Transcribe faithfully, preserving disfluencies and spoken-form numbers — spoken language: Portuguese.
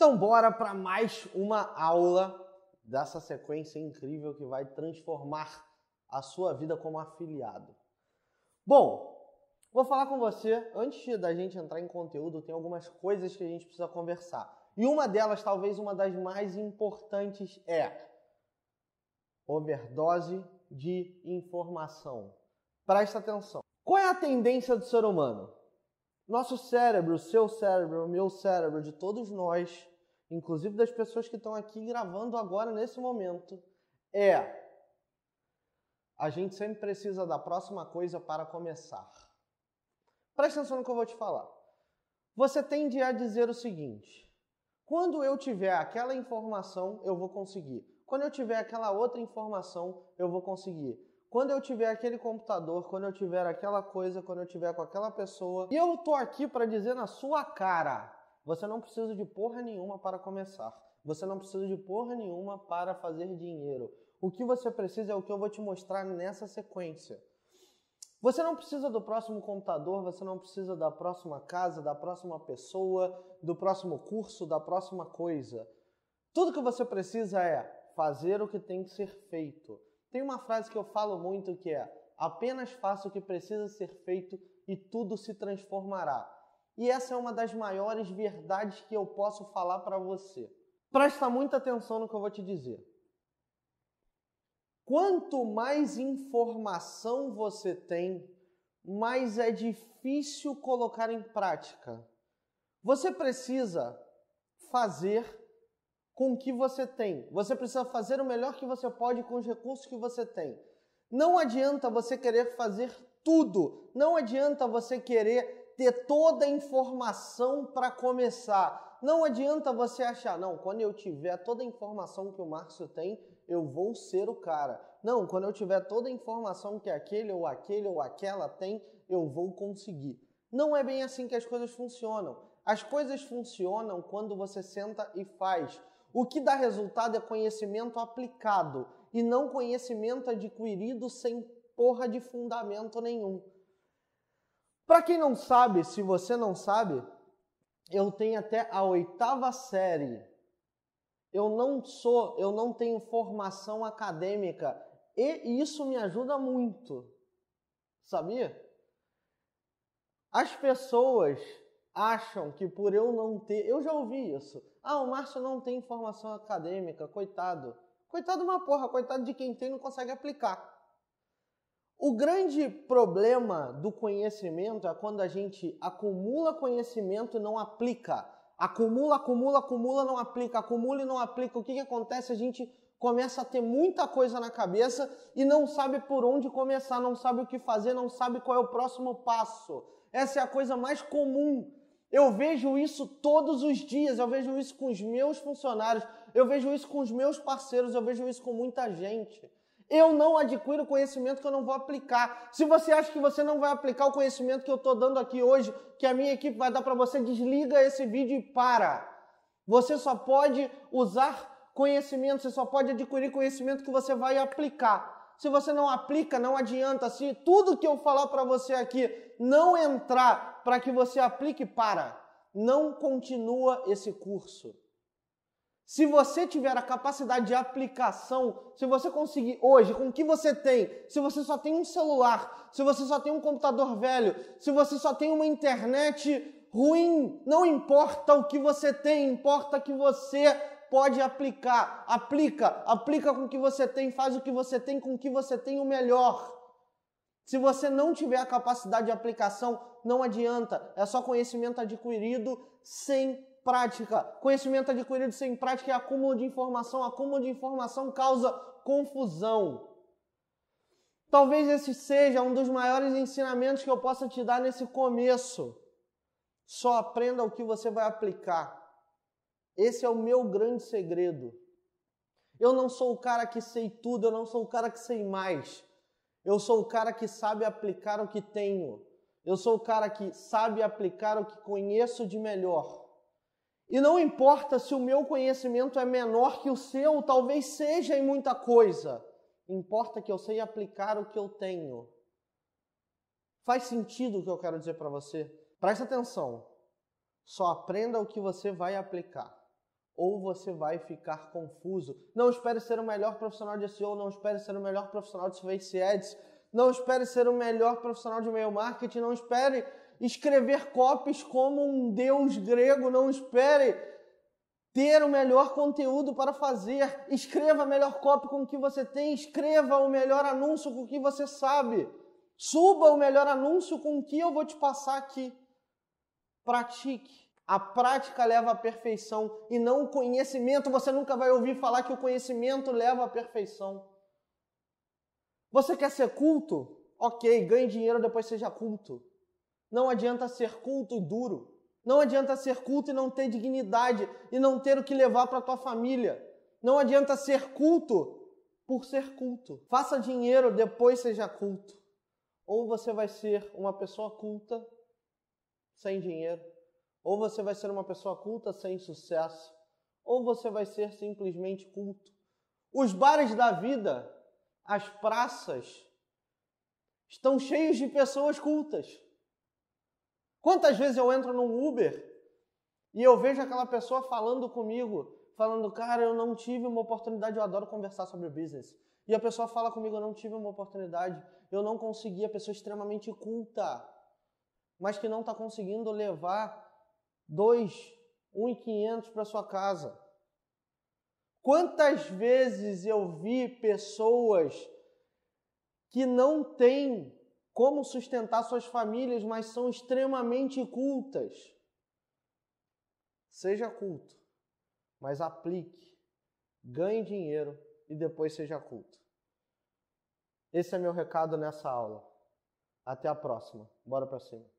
Então bora para mais uma aula dessa sequência incrível que vai transformar a sua vida como afiliado. Bom, vou falar com você, antes da gente entrar em conteúdo, tem algumas coisas que a gente precisa conversar. E uma delas, talvez uma das mais importantes, é overdose de informação. Presta atenção. Qual é a tendência do ser humano? Nosso cérebro, o seu cérebro, o meu cérebro, de todos nós, inclusive das pessoas que estão aqui gravando agora, nesse momento, é: a gente sempre precisa da próxima coisa para começar. Presta atenção no que eu vou te falar. Você tende a dizer o seguinte: quando eu tiver aquela informação, eu vou conseguir. Quando eu tiver aquela outra informação, eu vou conseguir. Quando eu tiver aquele computador, quando eu tiver aquela coisa, quando eu tiver com aquela pessoa. E eu tô aqui para dizer na sua cara: você não precisa de porra nenhuma para começar. Você não precisa de porra nenhuma para fazer dinheiro. O que você precisa é o que eu vou te mostrar nessa sequência. Você não precisa do próximo computador, você não precisa da próxima casa, da próxima pessoa, do próximo curso, da próxima coisa. Tudo que você precisa é fazer o que tem que ser feito. Tem uma frase que eu falo muito que é: apenas faça o que precisa ser feito e tudo se transformará. E essa é uma das maiores verdades que eu posso falar para você. Presta muita atenção no que eu vou te dizer. Quanto mais informação você tem, mais é difícil colocar em prática. Você precisa fazer com o que você tem. Você precisa fazer o melhor que você pode com os recursos que você tem. Não adianta você querer fazer tudo. Não adianta você querer ter toda a informação para começar. Não adianta você achar: não, quando eu tiver toda a informação que o Márcio tem, eu vou ser o cara. Não, quando eu tiver toda a informação que aquele ou aquele ou aquela tem, eu vou conseguir. Não é bem assim que as coisas funcionam. As coisas funcionam quando você senta e faz. O que dá resultado é conhecimento aplicado e não conhecimento adquirido sem porra de fundamento nenhum. Para quem não sabe, se você não sabe, eu tenho até a oitava série. Eu não sou, eu não tenho formação acadêmica e isso me ajuda muito. Sabia? As pessoas acham que por eu não ter... Eu já ouvi isso. Ah, o Márcio não tem formação acadêmica, coitado. Coitado uma porra, coitado de quem tem e não consegue aplicar. O grande problema do conhecimento é quando a gente acumula conhecimento e não aplica. Acumula, acumula, acumula, não aplica. Acumula e não aplica. O que que acontece? A gente começa a ter muita coisa na cabeça e não sabe por onde começar, não sabe o que fazer, não sabe qual é o próximo passo. Essa é a coisa mais comum. Eu vejo isso todos os dias, eu vejo isso com os meus funcionários, eu vejo isso com os meus parceiros, eu vejo isso com muita gente. Eu não adquiro conhecimento que eu não vou aplicar. Se você acha que você não vai aplicar o conhecimento que eu estou dando aqui hoje, que a minha equipe vai dar para você, desliga esse vídeo e para. Você só pode usar conhecimento, você só pode adquirir conhecimento que você vai aplicar. Se você não aplica, não adianta. Se tudo que eu falar para você aqui não entrar para que você aplique, para. Não continua esse curso. Se você tiver a capacidade de aplicação, se você conseguir hoje, com o que você tem, se você só tem um celular, se você só tem um computador velho, se você só tem uma internet ruim, não importa o que você tem, importa que você pode aplicar. Aplica, aplica com o que você tem, faz o que você tem, com o que você tem o melhor. Se você não tiver a capacidade de aplicação, não adianta. É só conhecimento adquirido sem prática. Conhecimento adquirido sem prática é acúmulo de informação. Acúmulo de informação causa confusão. Talvez esse seja um dos maiores ensinamentos que eu possa te dar nesse começo. Só aprenda o que você vai aplicar. Esse é o meu grande segredo. Eu não sou o cara que sei tudo, eu não sou o cara que sei mais. Eu sou o cara que sabe aplicar o que tenho. Eu sou o cara que sabe aplicar o que conheço de melhor. E não importa se o meu conhecimento é menor que o seu, talvez seja em muita coisa. Importa que eu sei aplicar o que eu tenho. Faz sentido o que eu quero dizer para você? Presta atenção. Só aprenda o que você vai aplicar. ou você vai ficar confuso. Não espere ser o melhor profissional de S E O, não espere ser o melhor profissional de Face Ads, não espere ser o melhor profissional de e-mail marketing, não espere escrever copies como um deus grego, não espere ter o melhor conteúdo para fazer. Escreva a melhor copy com o que você tem, escreva o melhor anúncio com o que você sabe. Suba o melhor anúncio com o que eu vou te passar aqui. Pratique. A prática leva à perfeição e não o conhecimento. Você nunca vai ouvir falar que o conhecimento leva à perfeição. Você quer ser culto? Ok, ganhe dinheiro, depois seja culto. Não adianta ser culto e duro. Não adianta ser culto e não ter dignidade e não ter o que levar para a tua família. Não adianta ser culto por ser culto. Faça dinheiro, depois seja culto. Ou você vai ser uma pessoa culta sem dinheiro, ou você vai ser uma pessoa culta sem sucesso, ou você vai ser simplesmente culto. Os bares da vida, as praças, estão cheios de pessoas cultas. Quantas vezes eu entro num Uber e eu vejo aquela pessoa falando comigo, falando, cara, eu não tive uma oportunidade, eu adoro conversar sobre business. E a pessoa fala comigo, eu não tive uma oportunidade, eu não consegui, a pessoa extremamente culta, mas que não está conseguindo levar dois, um e quinhentos para sua casa. Quantas vezes eu vi pessoas que não têm como sustentar suas famílias, mas são extremamente cultas. Seja culto, mas aplique, ganhe dinheiro e depois seja culto. Esse é meu recado nessa aula. Até a próxima. Bora pra cima.